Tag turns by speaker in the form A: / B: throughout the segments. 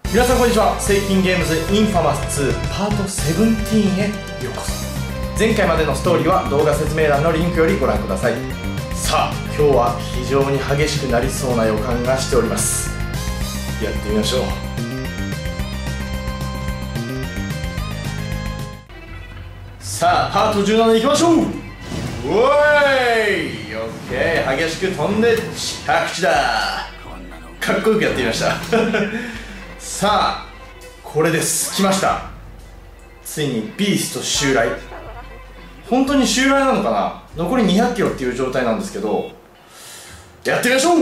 A: 皆さんこんにちは。セイキンゲームズインファマス2パート17へようこそ。前回までのストーリーは動画説明欄のリンクよりご覧ください。さあ今日は非常に激しくなりそうな予感がしております。やってみましょう。さあパート17いきましょう。おーい、オッケー、激しく飛んで着地だ。かっこよくやってみましたさあこれです。来ました。ついにビースト襲来。本当に襲来なのかな。残り200キロっていう状態なんですけど、やってみましょう。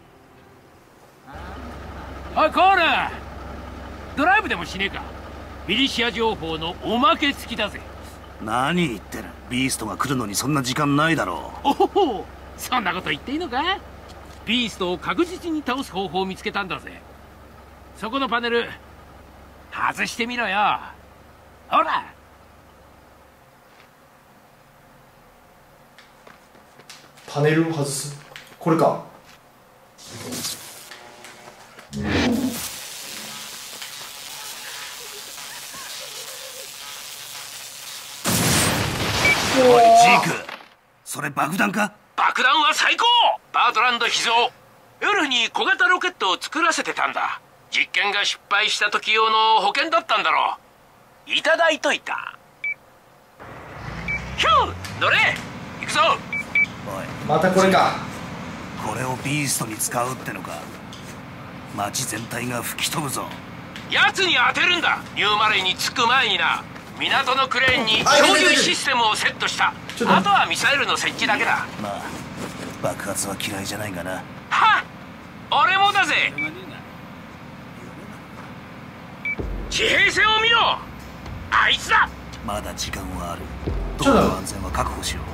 B: おいコール、ドライブでもしねえか。ミリシア情報のおまけ付きだぜ。
C: 何言ってる。ビーストが来るのにそんな時間ないだろう。
B: おお、そんなこと言っていいのか。ビーストを確実に倒す方法を見つけたんだぜ。そこのパネル外してみろよ。ほら。
A: パネルを外す。これか。
C: おいジーク、それ爆弾か。
B: 爆弾は最高。バートランド秘蔵。ウルフに小型ロケットを作らせてたんだ。実験が失敗した時用の保険だったんだろう。いただいといた。ヒュー、乗れ行くぞ。
C: おい、
A: またこれか。
C: これをビーストに使うってのか。街全体が吹き飛ぶぞ。
B: 奴に当てるんだ。ニューマレーに着く前にな。港のクレーンに漂流システムをセットした。あとはミサイルの設置だけだ。
C: まあ爆発は嫌いじゃないがな。
B: はっ、俺もだぜ。地平線を見ろ。あいつだ。
C: まだ時間はある。道路の安全は確保しよ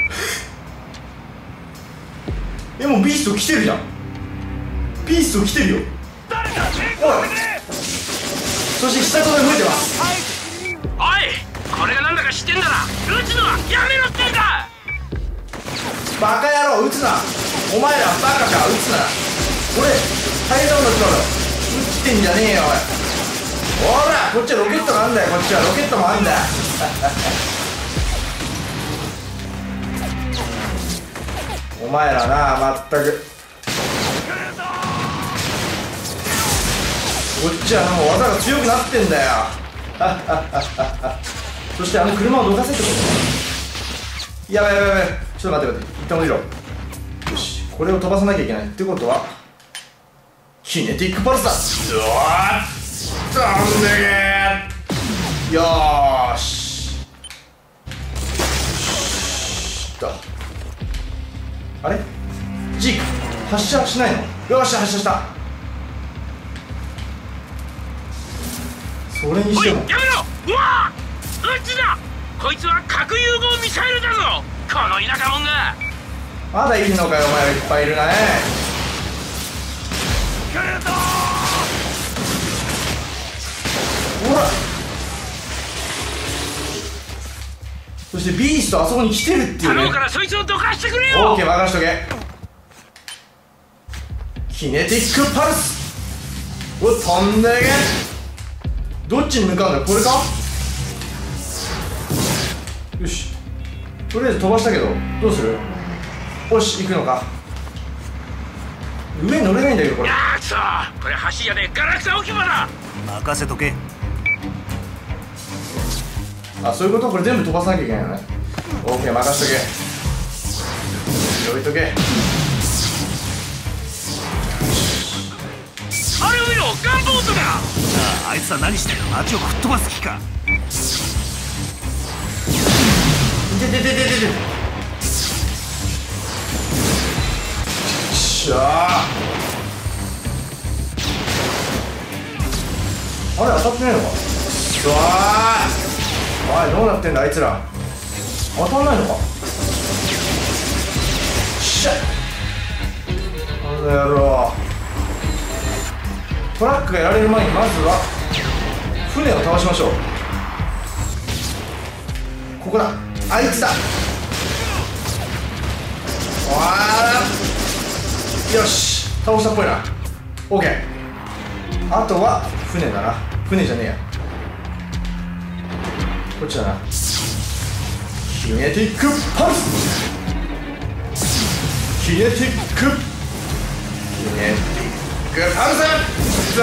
A: う。もうビースト来てるじゃん。ビースト来てるよ。
B: 誰だ。
A: おい、そして下から動いてます。
B: おい、これがなんだか知ってんだな。撃つのはやめろってんだ。
A: バカ野郎、撃つな。お前らバカか。撃つな。俺大変なことしてる。撃ってんじゃねえよおい。ほらこっちはロケットがあんだよ。こっちはロケットもあんだよお前らな、まったく。こっちはもう技が強くなってんだよそしてあの車をどかせってこと。やばいやばいやばい、ちょっと待って待って、一旦降りろ。よし、これを飛ばさなきゃいけないってことはキネティックパルスだ。うわー、飛んでけ。よーしあれジーク発射しないの。よっしゃ、発射した。それにしても。
B: おいやめろ。うわー、撃つな。こいつは核融合ミサイルだぞ。この田舎者が。
A: まだいるのかよ、お前らいっぱいいるなね。ほら、そしてビーストあそこに来てるっていうね。
B: 頼むからそいつをどかしてくれよ。
A: オーケー、任しとけ。キネティックパルス。お、飛んでけ。どっちに向かうんだよ。これか。よし、とりあえず飛ばしたけどどうする。よし、行くのか。上乗れないんだけどこれ。
B: やーくそ、これ橋じゃねえ、ガラクタ置き場だ。
C: 任せとけ。
A: あ、そういうこと。これ全部飛ばさなきゃいけないのね。オーケー、任しとけ。置いとけ。
B: あれを見ろ、ガンボートだ。
C: さあ、あいつは何してる。街を吹っ飛ばす気か。
A: でしゃー。あれ当たってないのか。うわー、おい、どうなってんだあいつら。当たんないのか。しゃっ、あの野郎。トラックがやられる前にまずは船を倒しましょう。ここだ、あいつだ。わー、よし、倒したっぽいな。 OK。 あとは船だな。船じゃねえや、こっちだな。キネティックパルス、キネティック、キネティックパルス。ほ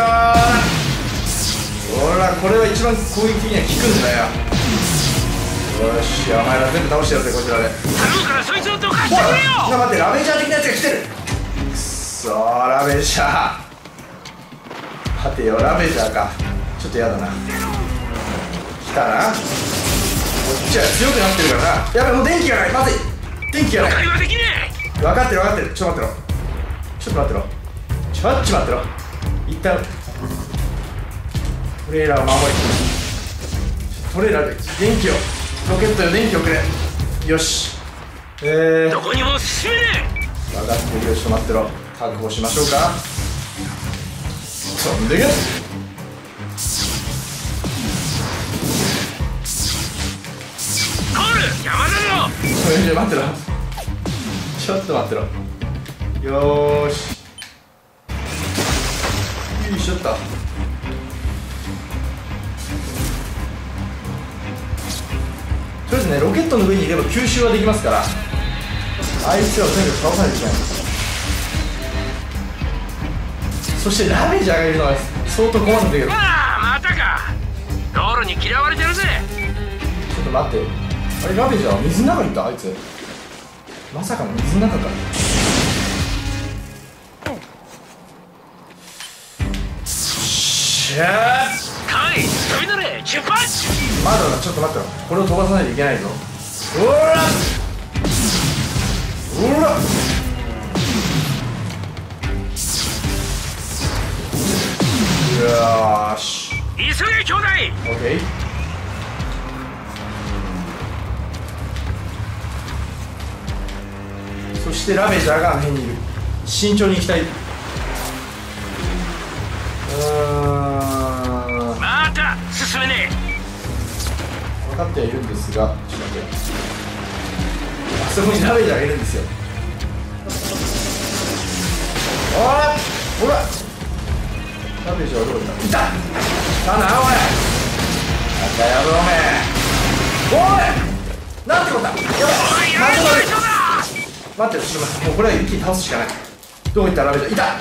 A: ら、これは一番攻撃的には効くんだよ。よし、お前ら全部倒してやるぜ、こちらで。
B: 頼むからそいつをどかしてくれよ。
A: 待って、ラベージャー的なやつが来てる。くそー、ラベージャー。待てよ、ラベージャーか。ちょっとやだな。来たな。こっちは強くなってるからな。やべ、もう電気がない。まずい、電気がない。
B: 会話できねえ。
A: 分かってる分かってる。ちょっと待ってろ、ちょっと待ってろ、ちょっと待ってろ。一旦トレーラーを守り、トレーラーで電気を、ロケットよ、電気をくれ。よし、
B: どこにも進めね
A: 分かってるよ。ちょっと待ってろ、確保しましょうか。飛んでけ。
B: コール山田の。
A: 待ってろ、ちょっと待ってろ。よーし、よいしょっと。とりあえずね、ロケットの上にいれば吸収はできますから、あいつらをとにかく倒さないといけない。そしてラベージャーがいるのは相当困るんだけど。
B: またか。道路に嫌われてるぜ。
A: ちょっと待って、あれ、ラベージャーは水の中にいた、あいつ。まさかの水の中か。しゃー、
B: カイ、飛び乗れ、出発。
A: まだだ、ちょっと待ってろ、これを飛ばさないといけないぞ。おらおら、よーし、
B: 急げ兄弟。
A: オッケー。そしてラベージャーがあの辺にいる。慎重に行きたい。
B: また進めね
A: 分かってはいるんですが、ちょっと待って、あそこにラベージャーがいるんですよ。おい、ほら、ラベージャーはどこにいた。いたな、おい、なんだやろおめえ。おい、なんてことだ。やばい、待ってる、ちょっと待って、もうこれは一気に倒すしかない。どこ行ったラベージャー。いた。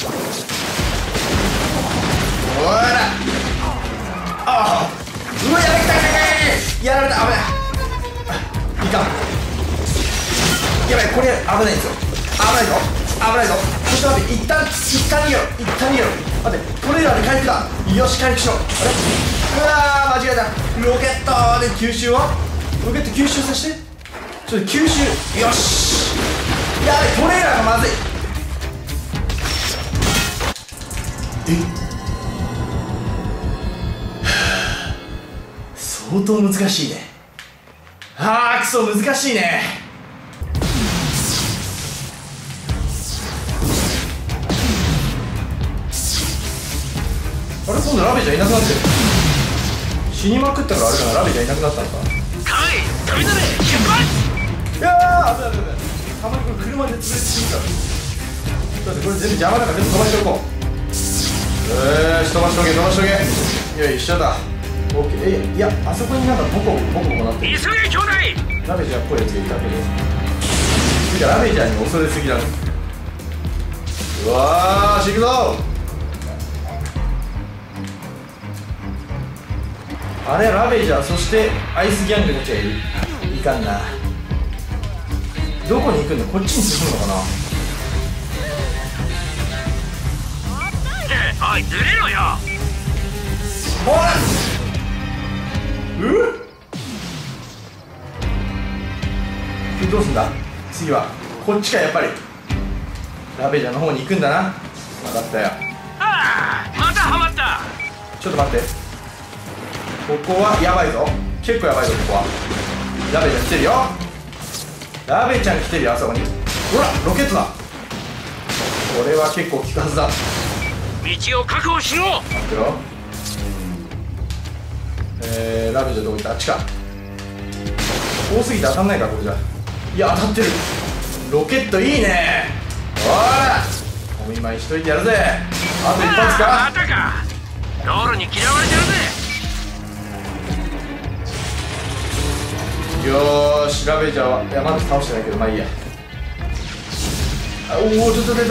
A: おら、ああ、うわ、やられた、やられた、危ない。いかん、やばい、これ危ないんですよ。危ないぞ、危ないぞ。そして待って、一旦逃げろ、一旦逃げろ。待って、トレーラーで回復だ。よし、回復しろ。あれ、うわー、間違えた。ロケットで吸収を、ロケット吸収させて、ちょっと吸収、よし。やべ、トレーラーがまずい。相当難しいね。あー、くそ難しいね。あれ、今度ラベージャーいなくなってる。死にまくったからあれかな、ラベージャーいなくなったのか。
B: カイ、飛び乗れ、出発。
A: いやー、危ない危ない。たまにこれ車で潰れてしまうから。だってこれ全部邪魔だから全部飛ばしておこう。よーし、飛ばしとけ飛ばしとけ。よいしょだ。オッケー。いや、あそこになんかボコボコなってる。
B: 急げ兄弟。
A: ラベージャーっぽいやつがいたけど、てかラベージャーに恐れすぎだろ。うわーし、行くぞ。あれ、ラベージャー、そしてアイスギャングたちがいる。いかんな。どこに行くんだ。こっちに進むのかな。
B: おい、ずれろよ。
A: ほら、どうすんだ。次はこっちか。やっぱりラベージャーの方に行くんだな。分かったよ。
B: ああ、またハマった。
A: ちょっと待って、ここはやばいぞ。結構やばいぞ。ここはラベージャー来てるよ。ラベちゃん来てるよ、あそこに。ほら、ロケットだ。これは結構効くはずだ。
B: 道を確保しろ。
A: 待ってろ。ラベージャーどこ行った。あっちか。多すぎて当たんないか、これじゃ。いや、当たってる。ロケットいいね。ほら、お見舞いしといてやるぜ。あと一発か。
B: またか。 道路に嫌われてるぜ。
A: よーし、ラベージャーは、いやまだ倒してないけど、まあいいや。おお、ちょっと。よ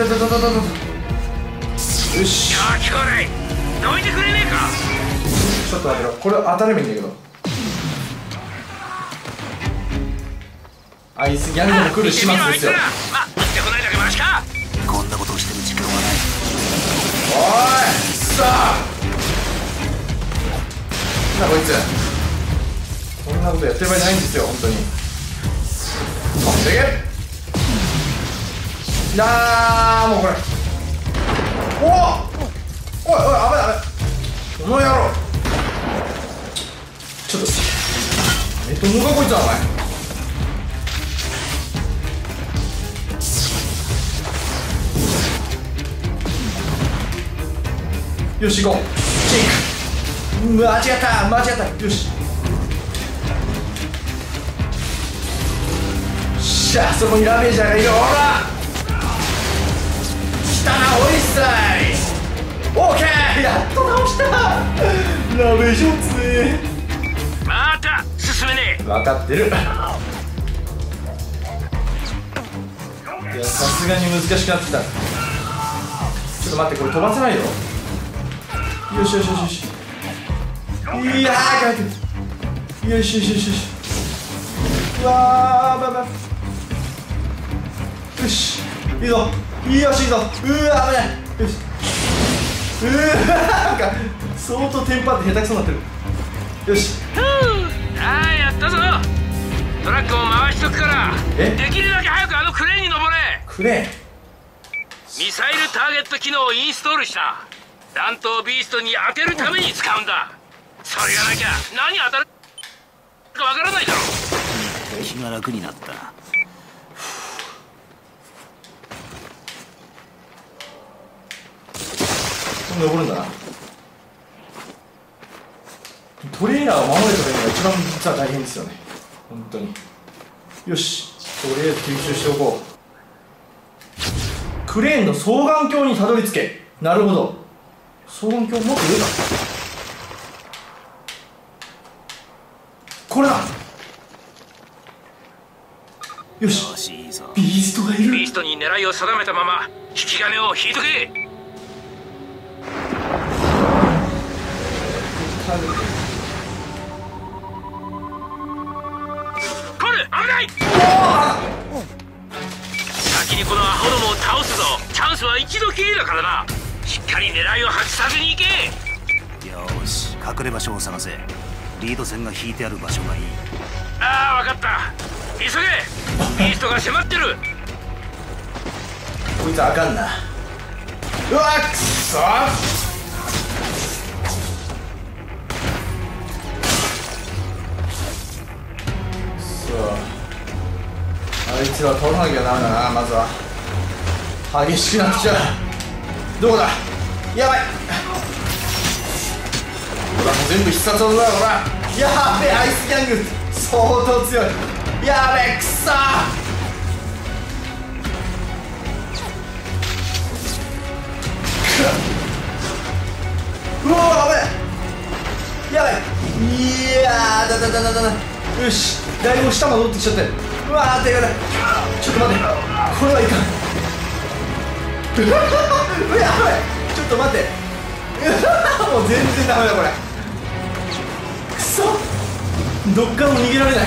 A: し、
B: いやー、兄弟どいてくれねえか。
A: ちょっと待ってろ、これ当たればいいんだけど。アイスギャングも来る始末ですよ。
B: まあ打ってこないだけマシか。
C: こんなことをしてる時間はない。
A: おい、さあなこいつ、こんなことやってる場合じゃないんですよ、本当に。持ってけ。もうこれ、おい、危ないこの野郎。ちょっともうかこいつはお前。よし行こう。キック、間違った。よししゃあ、そこにラメージャーがいる。ほら来たな、おいっさい。オーケー、やっと直した。ラメージをつね。
B: また進めねえ。
A: 分かってる。いや、さすがに難しくなってきた。ちょっと待って、これ飛ばせないよ。よし。いやー、よし。うわー、よし、いいぞ。うわ、危ない。よし。なんか相当テンパって下手くそになってる。よし。
B: ああ、やったぞ。トラックを回しとくから、できるだけ早くあのクレーンに登れ。
A: クレーン、
B: ミサイルターゲット機能をインストールした。弾頭ビーストに当てるために使うんだ。それがなきゃ何当たるかわからないだろ。
C: 気が楽になった。
A: 登るんだな。トレーラーを守れとかいうのが一番実は大変ですよね、本当に。よし、とりあえず吸収しておこう。クレーンの双眼鏡にたどり着け。なるほど、双眼鏡もっと上だ。これだ。よし、
C: いいぞ。
A: ビーストがいる。
B: ビーストに狙いを定めたまま引き金を引いとけ。これ危ない。先にこのアホどもを倒すぞ。チャンスは一度きりだからな。しっかり狙いを外さずに行け。
C: よし、隠れ場所を探せ。リード線が引いてある場所がいい。
B: ああ、分かった。急げ。ビーストが迫ってる。
A: こいつあかんな。うわっ、くそー。あいつらを倒さなきゃダメだな。まずは激しくなってきちゃう。どこだ、やばい。ほら、もう全部必殺技だ。ほら、やべえ、アイスギャング相当強い。やべえ、くそー。うわー、やべえ、いやー、よし、だいぶ下戻ってきちゃって。うわー、手がない。ちょっと待って、これはいかん。やばい、ちょっと待って。もう全然ダメだこれ。くそ、どっからも逃げられない。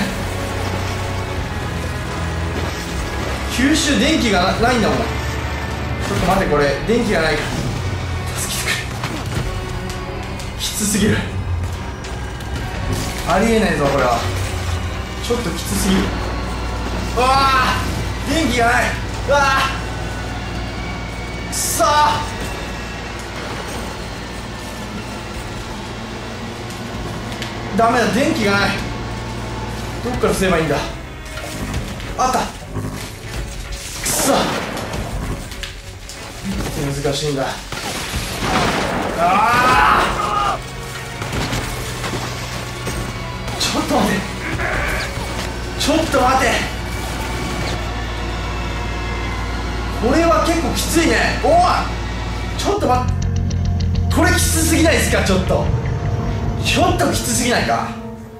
A: 吸収電気がないんだもん。ちょっと待って、これ電気がないから助けてくれ。きつすぎる。ありえないぞこれは。ちょっときつすぎる。うわあ、電気がない。うわあ、くそー。ダメだ、電気がない。どっからすればいいんだ。あった。くそ、難しいんだ。ああ、ちょっと待て、ちょっと待て、これは結構きついね。おい、ちょっと待って、 これきつすぎないですか？ちょっときつすぎないか？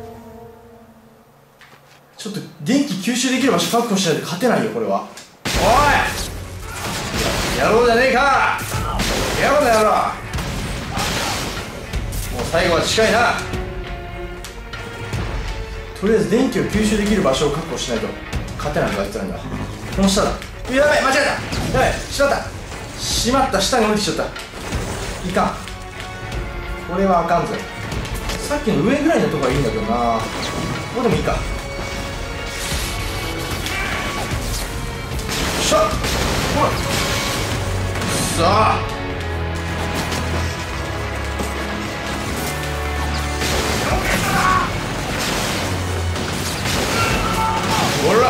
A: ちょっと電気吸収できる場所確保しないと勝てないよこれは。おいやろうじゃねえか、やろうだやろう。もう最後は近いな。とりあえず電気を吸収できる場所を確保しないと勝てないとか言ってたんだ。この下だ。やばい、間違えた。やばい、しまった、下に降りてきちゃった。いかん、これはあかんぜ。さっきの上ぐらいのとこはいいんだけどな。ここでもいいか。よっしゃ、ほら、さあほら、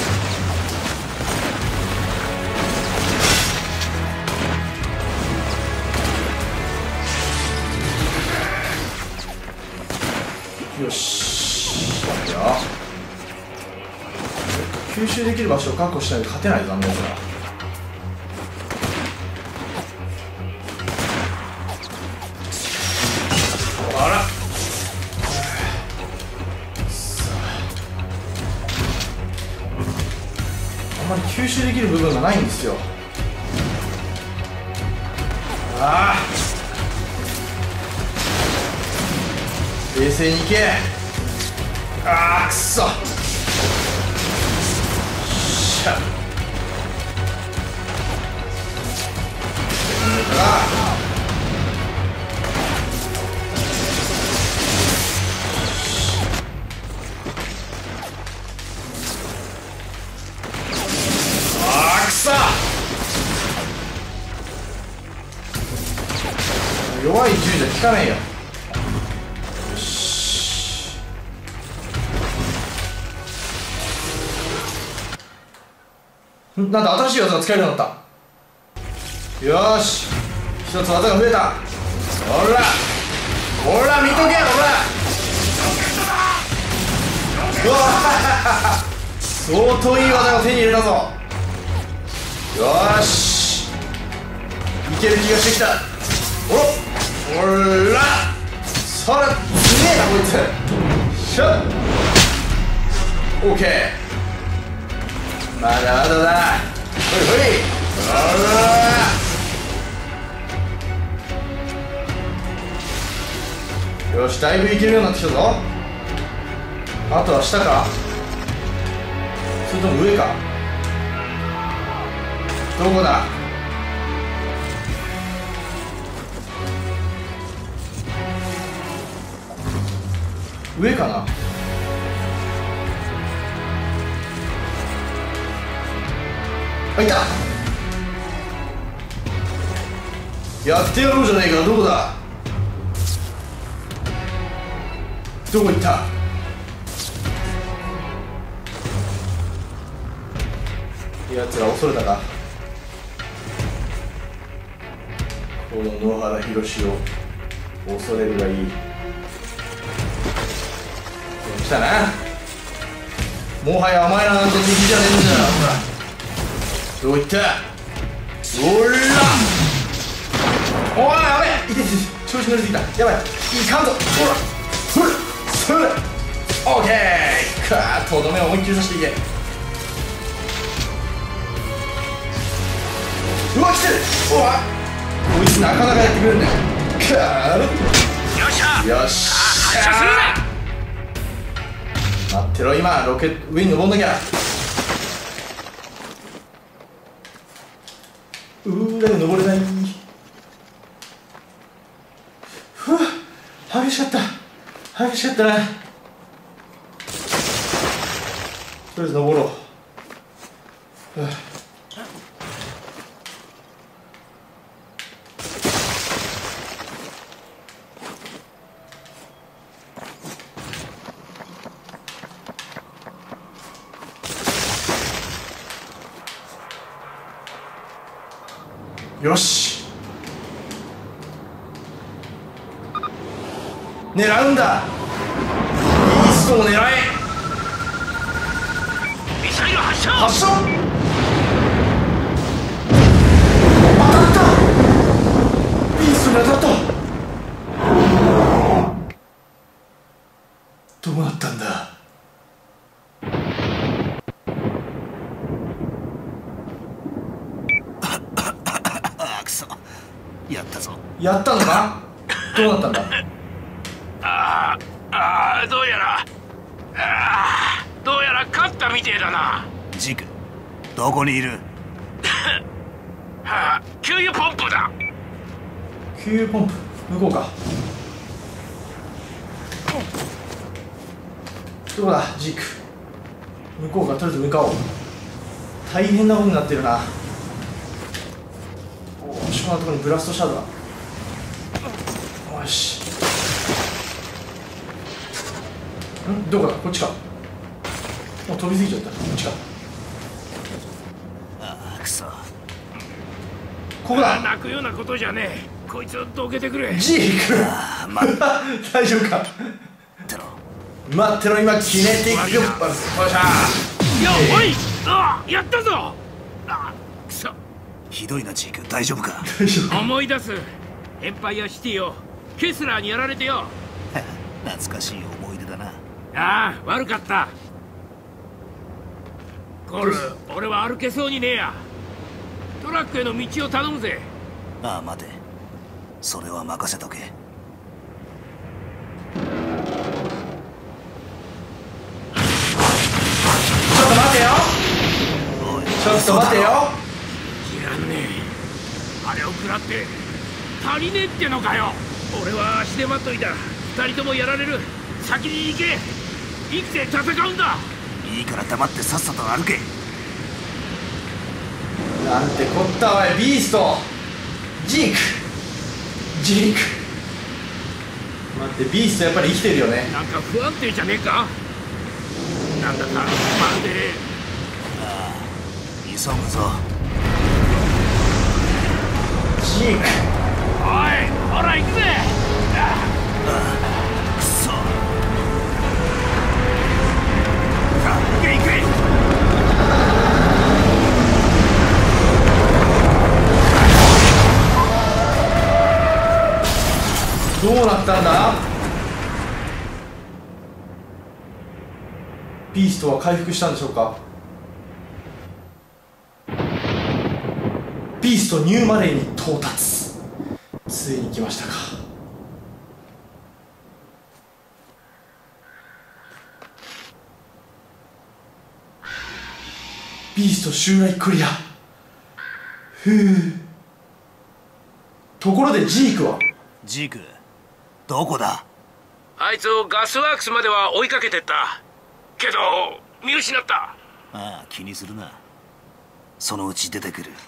A: よし、いや吸収できる場所を確保しないと勝てないぞ、あんなやつら。あら、あんまり吸収できる部分がないんですよ。ああ、冷静にいけ。ああ、くそ。しゃっ、ああ、くそ。弱い銃じゃ効かないよ。なんだ、新しい技が使えるようになった。よーし、一つ技が増えた。ほらほら、見とけ、ほら。うわ相当いい技を手に入れたぞ。よーし、いける気がしてきた。ほら、そら、すげえなこいつ。しゃっ、オーケー。まだまだだ。ほいほい、よし、だいぶいけるようになってきたぞ。あとは下か、それとも上か、どこだ。上かな。あ、いた。やってやろうじゃねえか。どこだ、どこ行った。やつら恐れたか。この野原ひろしを恐れるがいい。来たな。もはやお前らなんて敵じゃねえんだよ。ほら、どういった。おら、おい、やべえ、いてて、調子乗りすぎた。やばい、いかんぞ。ほら、それオーケー。かー、とどめを思いっきり刺していけ。うわ、来てる。おわ、こいつなかなかやってくれるね。かー、よっしゃ、よっしゃ。待ってろ、今ロケット上に登んなきゃ。登れない。ふわ、激しかった、激しかったな。とりあえず登ろう。ふわ、よし、狙うんだ。イーストを狙え。
B: ミサイル発射。
A: 発射。当たった。イーストに当たった。 うなったんだ。
C: ああくそ、やったぞ。
A: やったのか。どうなったんだ。
B: どうやら勝ったみてえだな。
C: ジーク、どこにいる？
B: 給油ポンプだ。
A: 給油ポンプ、向こうか。どこだジーク。向こうか、とりあえず向かおう。大変なことになってるな。おお、しょうがないところにブラストシャドウだ。よし。どこだ。こっちか。もう飛びすぎちゃった。こっちか。
C: ああくそ、
A: ここだ。
B: 泣くようなことじゃねえ。こいつをどけてくれ。
A: ジーク。大丈夫か。待ってろ、今キネティックパス。よっしゃ
B: ー。おい、やったぞ。くそ、
C: ひどいなジーク、大丈夫か？
A: 大丈夫。
B: 思い出す。エンパイアシティをケスラーにやられてよ。
C: 懐かしい思い出だな。
B: ああ、悪かった。コル、俺は歩けそうにねえや。トラックへの道を頼むぜ。
C: ああ待て、それは任せとけ。
A: ちょっと待てよ。
C: おい、
A: ちょっと待てよ。
B: 知らんねえ。あれを食らって足りねえってのかよ。俺は足手まといだ。二人ともやられる。先に行け。生きて戦うんだ。
C: いいから黙ってさっさと歩け。
A: なんてこったわい。ビースト、ジーク。待って、ビーストやっぱり生きてるよね。
B: なんか不安定じゃねえか。なんだかまるで。
C: ああ、急ぐぞ。
A: ジーク。
B: おい、ほら行くぜ。
C: くそ。
B: 行け行け。
A: どうなったんだ。ビーストは回復したんでしょうか。ビーストニューマレーに到達。ついに来ましたか。ビースト襲来クリア。ふう。ところでジークは？
C: ジーク、どこだ？
B: あいつをガスワークスまでは追いかけてったけど見失った。
C: ああ、気にするな。そのうち出てくる。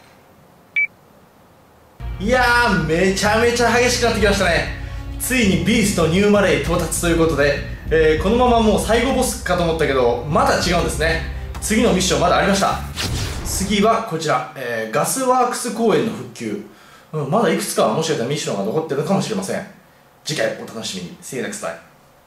A: いやー、めちゃめちゃ激しくなってきましたね。ついにビーストニューマレー到達ということで、このままもう最後ボスかと思ったけど、まだ違うんですね。次のミッションまだありました。次はこちら、ガスワークス公園の復旧。まだいくつかもしかしたらミッションが残ってるのかもしれません。次回お楽しみに。See you next time.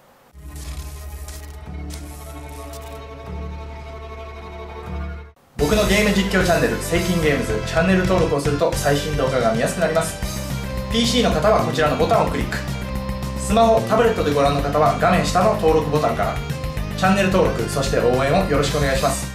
A: 僕のゲーム実況チャンネルセイキンゲームズ、チャンネル登録をすると最新動画が見やすくなります。 PC の方はこちらのボタンをクリック、スマホ、タブレットでご覧の方は画面下の登録ボタンから。チャンネル登録、そして応援をよろしくお願いします。